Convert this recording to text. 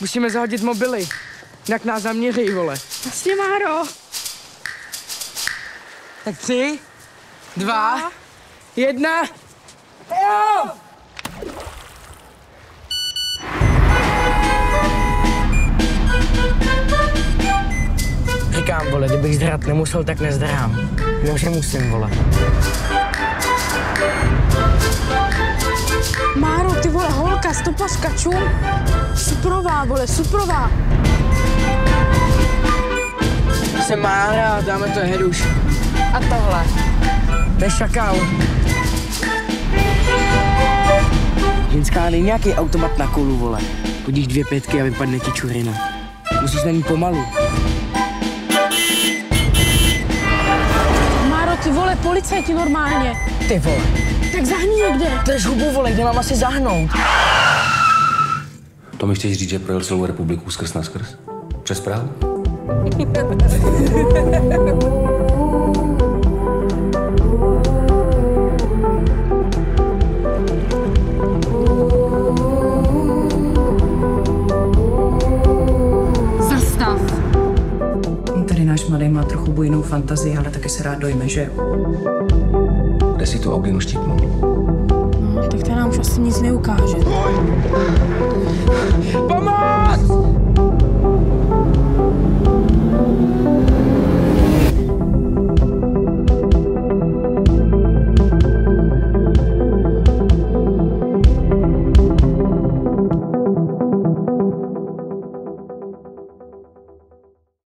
Musíme zahodit mobily, jinak nás zaměří, vole. Jasně, Máro. Tak 3, 2, 1. Jo! Říkám, vole, kdybych zdrat nemusel, tak nezdrám. No, že musím, vole. Máro, ty vole, holka, stopařka, čum. Suprová, vole, suprová. Jsem Mára, dáme to Heduš. A tohle. To je šakal. Ženská, není nějaký automat na kolu, vole. Hodíš 2 pětky a vypadne ti čurina. Musíš na ní pomalu. Máro, ty vole, policajti normálně. Ty vole. Tak zahni někde. To je hubu, vole, kde mám asi zahnout? To mi chceš říct, že projel celou republiku skrz na skrz? Přes Prahu? Zastav. Tady náš mladý má trochu bujnou fantazii, ale taky se rád dojme, že jo? Kde si tu Auginu štípnul? No, tak to nám už asi nic neukáže. Pomoc!